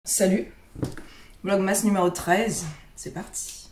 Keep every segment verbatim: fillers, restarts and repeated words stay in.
Salut, Vlogmas numéro treize, c'est parti.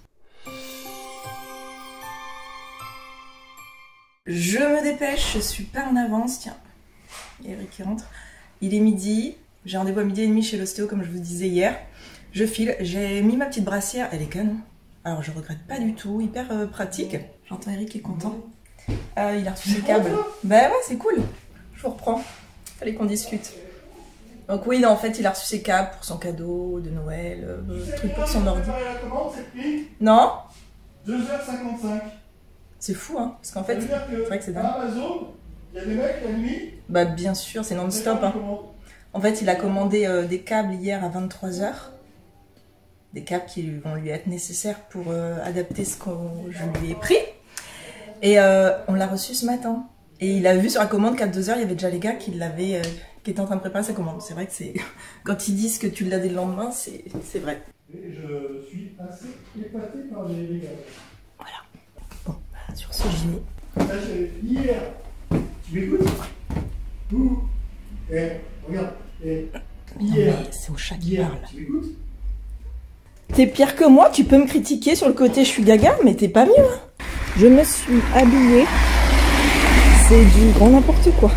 Je me dépêche, je suis pas en avance, tiens, Eric qui rentre. Il est midi, j'ai rendez-vous à midi et demi chez l'ostéo comme je vous disais hier. Je file, j'ai mis ma petite brassière, elle est canon. Alors je regrette pas du tout, hyper euh, pratique. J'entends Eric qui est content. Euh, il a reçu ses câbles. Bah ouais, c'est cool, je vous reprends, fallait qu'on discute. Donc oui, en fait, il a reçu ses câbles pour son cadeau de Noël, euh, truc pour son ordi. Non deux heures cinquante-cinq. C'est fou, hein, parce qu'en fait, c'est vrai que c'est dingue. Amazon, il y a des mecs la nuit. Bah bien sûr, c'est non-stop. Hein. En fait, il a commandé euh, des câbles hier à vingt-trois heures. Des câbles qui vont lui être nécessaires pour euh, adapter ce que je lui ai pris. Et euh, on l'a reçu ce matin. Et il a vu sur la commande qu'à deux heures, il y avait déjà les gars qui l'avaient... Euh, qui était en train de préparer sa commande. C'est vrai que c'est... Quand ils disent que tu l'as dès le lendemain, c'est vrai. Et je suis assez épaté par les, les gars. Voilà. Bon, bah, sur ce, j'y vais. Là, hier, tu m'écoutes? Ouh. Eh, regarde. Eh, hier. C'est au chat qui hier, parle. tu m'écoutes? T'es pire que moi, tu peux me critiquer sur le côté je suis gaga, mais t'es pas mieux. Hein. Je me suis habillée. C'est du grand n'importe quoi.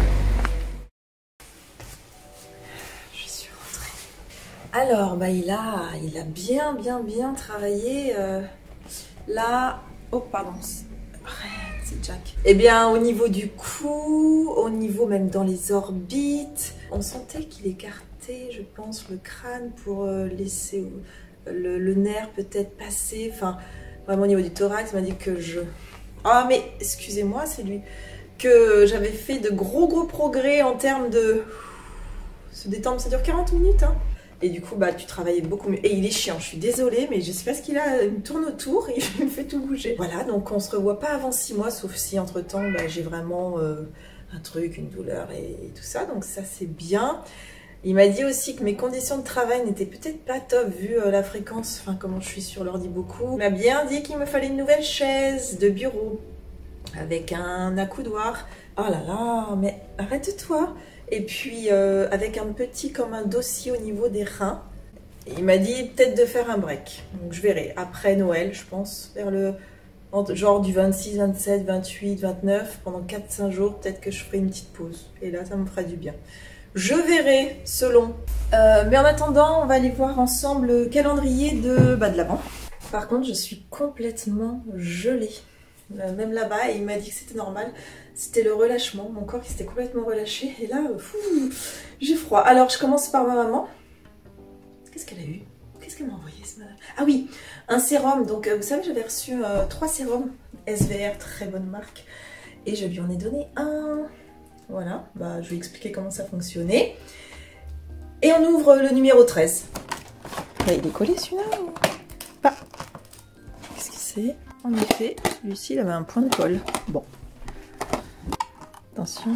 Alors, bah, il, a, il a bien, bien, bien travaillé. Euh, là, oh, pardon, c'est Jack. Eh bien, au niveau du cou, au niveau même dans les orbites, on sentait qu'il écartait, je pense, le crâne pour euh, laisser le, le nerf peut-être passer. Enfin, vraiment au niveau du thorax, il m'a dit que je... Ah, mais excusez-moi, c'est lui. Que j'avais fait de gros, gros progrès en termes de... Se détendre, ça dure quarante minutes, hein. Et du coup, bah, tu travaillais beaucoup mieux. Et il est chiant, je suis désolée, mais je sais pas ce qu'il a, il me tourne autour et il me fait tout bouger. Voilà, donc on se revoit pas avant six mois, sauf si entre-temps, bah, j'ai vraiment euh, un truc, une douleur et, et tout ça. Donc ça, c'est bien. Il m'a dit aussi que mes conditions de travail n'étaient peut-être pas top, vu euh, la fréquence, enfin, comment je suis sur l'ordi beaucoup. Il m'a bien dit qu'il me fallait une nouvelle chaise de bureau, avec un accoudoir. Oh là là, mais arrête-toi! Et puis euh, avec un petit comme un dossier au niveau des reins. Il m'a dit peut-être de faire un break. Donc je verrai après Noël, je pense, vers le genre du vingt-six, vingt-sept, vingt-huit, vingt-neuf, pendant quatre cinq jours, peut-être que je ferai une petite pause. Et là, ça me fera du bien. Je verrai selon. Euh, mais en attendant, on va aller voir ensemble le calendrier de, bah, de l'Avent. Par contre, je suis complètement gelée. Même là-bas, il m'a dit que c'était normal. C'était le relâchement, mon corps qui s'était complètement relâché. Et là, j'ai froid. Alors, je commence par ma maman. Qu'est-ce qu'elle a eu? Qu'est-ce qu'elle m'a envoyé ce matin? Ah oui, un sérum. Donc, vous savez, j'avais reçu euh, trois sérums S V R, très bonne marque. Et je lui en ai donné un. Voilà, bah, je vais expliquer comment ça fonctionnait. Et on ouvre le numéro treize. Là, il est collé celui-là ou pas? Qu'est-ce que c'est? En effet, celui-ci, il avait un point de colle. Bon. Attention.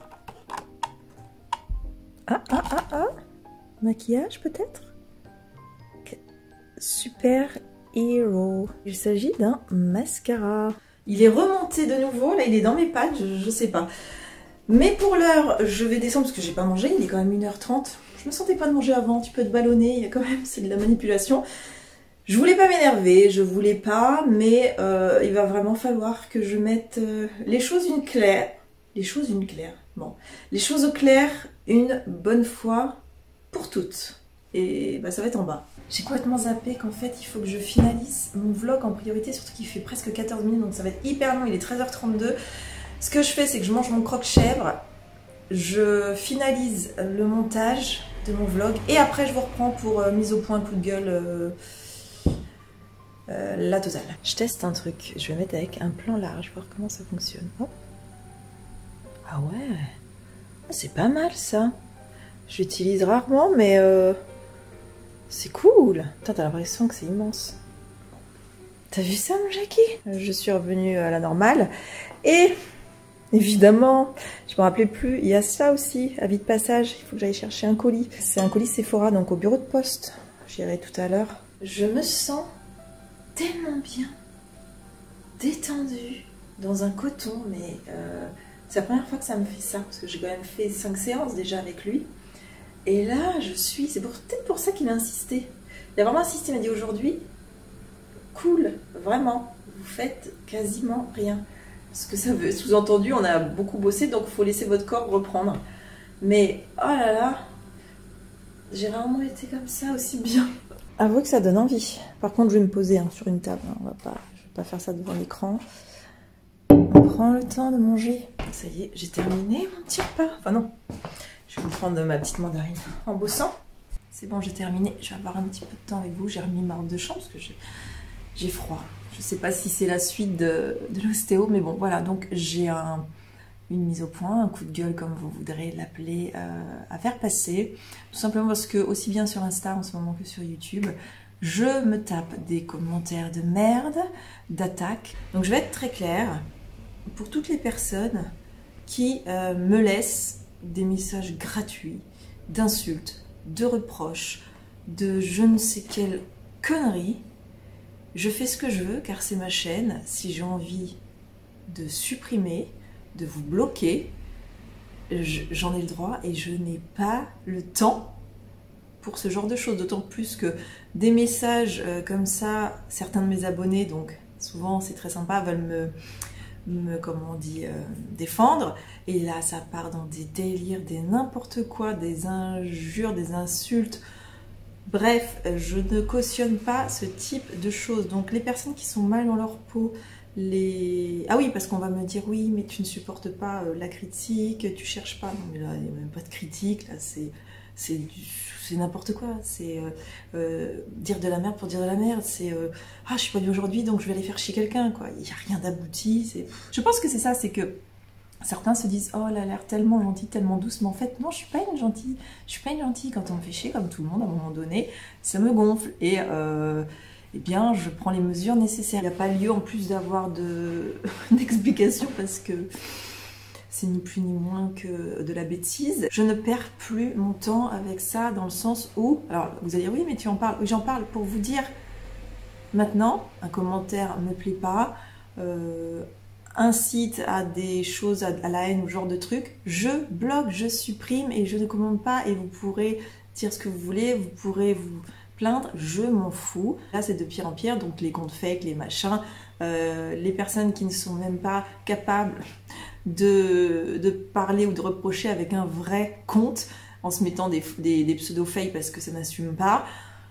Ah, ah, ah, ah. Maquillage, peut-être? Okay. Super Hero. Il s'agit d'un mascara. Il est remonté de nouveau. Là, il est dans mes pattes. Je, je sais pas. Mais pour l'heure, je vais descendre parce que j'ai pas mangé. Il est quand même une heure trente. Je me sentais pas de manger avant. Tu peux te ballonner. Il y a quand même, c'est de la manipulation. Je voulais pas m'énerver, je voulais pas, mais euh, il va vraiment falloir que je mette euh, les choses une claire. Les choses une claire. Bon, les choses au clair une bonne fois pour toutes. Et bah, ça va être en bas. J'ai complètement zappé qu'en fait, il faut que je finalise mon vlog en priorité, surtout qu'il fait presque quatorze minutes, donc ça va être hyper long, il est treize heures trente-deux. Ce que je fais, c'est que je mange mon croque-chèvre, je finalise le montage de mon vlog, et après je vous reprends pour euh, mise au point, coup de gueule... Euh, Euh, la totale. Je teste un truc. Je vais mettre avec un plan large, voir comment ça fonctionne. Oh. Ah ouais. C'est pas mal ça. J'utilise rarement, mais euh, c'est cool. Putain, t'as l'impression que c'est immense. T'as vu ça, mon Jackie? Je suis revenue à la normale. Et évidemment, je me rappelais plus, il y a ça aussi, avis de passage. Il faut que j'aille chercher un colis. C'est un colis Sephora, donc au bureau de poste. J'irai tout à l'heure. Je me sens tellement bien, détendue, dans un coton, mais euh, c'est la première fois que ça me fait ça, parce que j'ai quand même fait cinq séances déjà avec lui. Et là, je suis... C'est peut-être pour ça qu'il a insisté. Il a vraiment insisté, il m'a dit aujourd'hui, cool, vraiment, vous faites quasiment rien. Ce que ça veut, sous-entendu, on a beaucoup bossé, donc il faut laisser votre corps reprendre. Mais, oh là là, j'ai rarement été comme ça aussi bien. Avouez que ça donne envie. Par contre, je vais me poser hein, sur une table. Hein. On va pas, je vais pas faire ça devant l'écran. On prend le temps de manger. Ça y est, j'ai terminé mon petit repas. Enfin non, je vais vous prendre ma petite mandarine en bossant. C'est bon, j'ai terminé. Je vais avoir un petit peu de temps avec vous. J'ai remis ma robe de chambre parce que j'ai froid. Je sais pas si c'est la suite de, de l'ostéo, mais bon, voilà. Donc j'ai un... une mise au point, un coup de gueule comme vous voudrez l'appeler, euh, à faire passer. Tout simplement parce que, aussi bien sur Insta en ce moment que sur YouTube, je me tape des commentaires de merde, d'attaques. Donc je vais être très claire, pour toutes les personnes qui euh, me laissent des messages gratuits, d'insultes, de reproches, de je ne sais quelle connerie, je fais ce que je veux car c'est ma chaîne. Si j'ai envie de supprimer, de vous bloquer, j'en ai le droit et je n'ai pas le temps pour ce genre de choses, d'autant plus que des messages euh, comme ça, certains de mes abonnés, donc souvent c'est très sympa, veulent me, me comment on dit, euh, défendre, et là ça part dans des délires, des n'importe quoi, des injures, des insultes, bref, je ne cautionne pas ce type de choses. Donc les personnes qui sont mal dans leur peau, les... Ah oui, parce qu'on va me dire, oui, mais tu ne supportes pas euh, la critique, tu cherches pas. Non, mais là, il n'y a même pas de critique, là, c'est c'est n'importe quoi. C'est euh, euh, dire de la merde pour dire de la merde. C'est euh, ah, je suis pas bien aujourd'hui, donc je vais aller faire chier quelqu'un, quoi. Il n'y a rien d'abouti. Je pense que c'est ça, c'est que certains se disent, oh, elle a l'air tellement gentille, tellement douce, mais en fait, non, je suis pas une gentille. Je suis pas une gentille. Quand on me fait chier, comme tout le monde, à un moment donné, ça me gonfle. Et. Euh, eh bien, je prends les mesures nécessaires. Il n'y a pas lieu, en plus d'avoir d'explications, parce que c'est ni plus ni moins que de la bêtise. Je ne perds plus mon temps avec ça, dans le sens où... Alors, vous allez dire, oui, mais tu en parles. Oui, j'en parle pour vous dire, maintenant, un commentaire ne me plaît pas, euh, incite à des choses, à, à la haine ou ce genre de trucs, je bloque, je supprime et je ne commente pas, et vous pourrez dire ce que vous voulez, vous pourrez vous... plaindre, je m'en fous. Là, c'est de pire en pire, donc les comptes fake, les machins, euh, les personnes qui ne sont même pas capables de, de parler ou de reprocher avec un vrai compte, en se mettant des, des, des pseudo-fake parce que ça n'assume pas.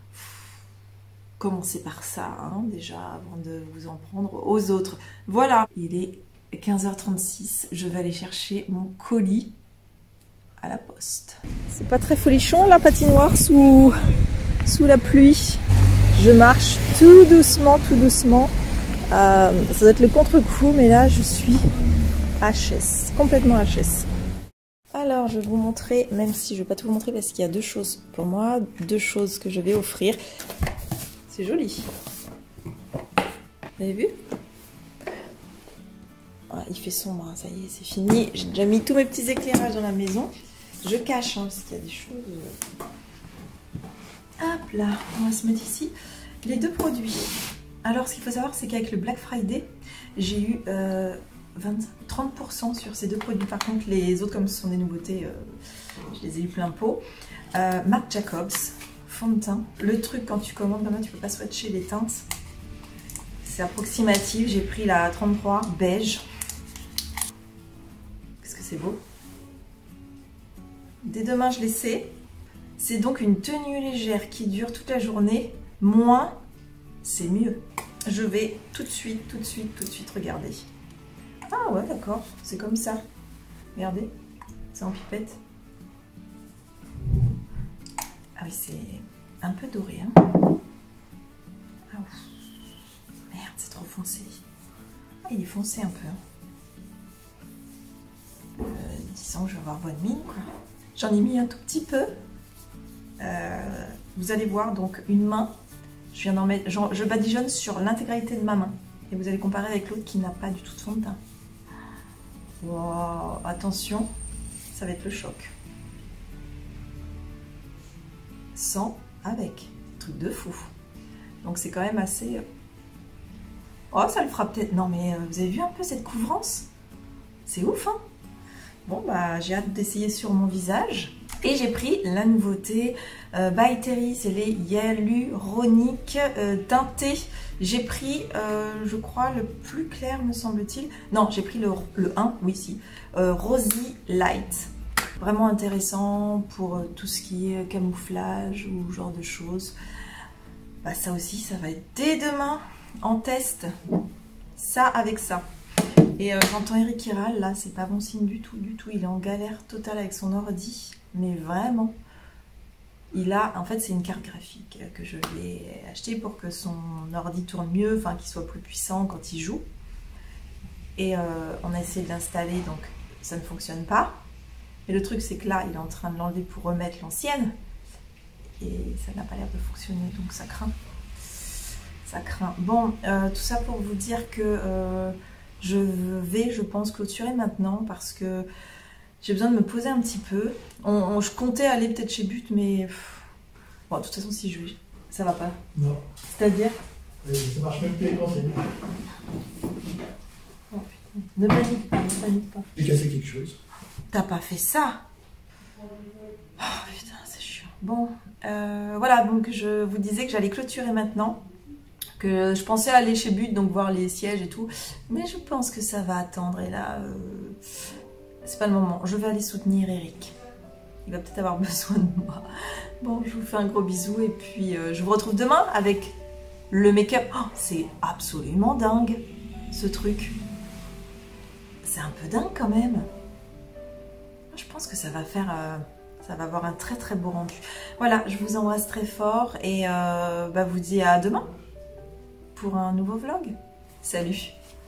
Commencez par ça, hein, déjà, avant de vous en prendre aux autres. Voilà, il est quinze heures trente-six, je vais aller chercher mon colis à la poste. C'est pas très folichon, la patinoire sous... sous la pluie. Je marche tout doucement, tout doucement. Euh, ça doit être le contre-coup, mais là je suis H S, complètement H S. Alors je vais vous montrer, même si je ne vais pas tout vous montrer parce qu'il y a deux choses pour moi, deux choses que je vais offrir. C'est joli. Vous avez vu? Voilà, il fait sombre, hein, ça y est, c'est fini. J'ai déjà mis tous mes petits éclairages dans la maison. Je cache, hein, parce qu'il y a des choses... Hop là, on va se mettre ici. Les deux produits. Alors, ce qu'il faut savoir, c'est qu'avec le Black Friday, j'ai eu euh, vingt, trente pour cent sur ces deux produits. Par contre, les autres, comme ce sont des nouveautés, euh, je les ai eu plein pot. Euh, Marc Jacobs, fond de teint. Le truc, quand tu commandes comme ça, tu peux pas swatcher les teintes. C'est approximatif. J'ai pris la trente-trois beige. Qu'est-ce que c'est beau. Dès demain, je l'essaie. C'est donc une tenue légère qui dure toute la journée. Moins, c'est mieux. Je vais tout de suite, tout de suite, tout de suite regarder. Ah ouais, d'accord, c'est comme ça. Regardez, c'est en pipette. Ah oui, c'est un peu doré. Hein. Ah, merde, c'est trop foncé. Ah, il est foncé un peu. Hein. Euh, disons que je vais avoir bonne mine, quoi. J'en ai mis un tout petit peu. Euh, vous allez voir donc une main, je viens d'en mettre, genre, je badigeonne sur l'intégralité de ma main et vous allez comparer avec l'autre qui n'a pas du tout de fond de teint. Wow, attention, ça va être le choc. Sans, avec, truc de fou. Donc c'est quand même assez... Oh, ça le fera peut-être... Non mais vous avez vu un peu cette couvrance? C'est ouf, hein? Bon bah j'ai hâte d'essayer sur mon visage. Et j'ai pris la nouveauté euh, by Terry, c'est les hyaluroniques euh, teintés. J'ai pris, euh, je crois, le plus clair me semble-t-il. Non, j'ai pris le, le un, oui si, euh, Rosy Light. Vraiment intéressant pour euh, tout ce qui est camouflage ou genre de choses. Bah, ça aussi, ça va être dès demain en test. Ça avec ça. Et euh, j'entends Eric qui râle, là, c'est pas bon signe du tout, du tout. Il est en galère totale avec son ordi, mais vraiment. Il a, en fait, c'est une carte graphique que je vais acheter pour que son ordi tourne mieux, enfin qu'il soit plus puissant quand il joue. Et euh, on a essayé de l'installer, donc ça ne fonctionne pas. Et le truc, c'est que là, il est en train de l'enlever pour remettre l'ancienne. Et ça n'a pas l'air de fonctionner, donc ça craint. Ça craint. Bon, euh, tout ça pour vous dire que euh, je vais, je pense, clôturer maintenant parce que j'ai besoin de me poser un petit peu. On, on, je comptais aller peut-être chez But, mais pff, bon, de toute façon, si je vais, ça va pas. Non. C'est-à-dire euh, ça marche même plus quand c'est lui. Oh, putain. Ne panique pas, ne panique pas. J'ai cassé quelque chose. T'as pas fait ça? Oh putain, c'est chiant. Bon, euh, voilà, donc je vous disais que j'allais clôturer maintenant. Que je pensais aller chez But, donc voir les sièges et tout. Mais je pense que ça va attendre. Et là, euh, c'est pas le moment. Je vais aller soutenir Eric. Il va peut-être avoir besoin de moi. Bon, je vous fais un gros bisou. Et puis, euh, je vous retrouve demain avec le make-up. Oh, c'est absolument dingue, ce truc. C'est un peu dingue quand même. Je pense que ça va faire... Euh, ça va avoir un très très beau rendu. Voilà, je vous embrasse très fort. Et euh, bah, vous dis à demain pour un nouveau vlog. Salut!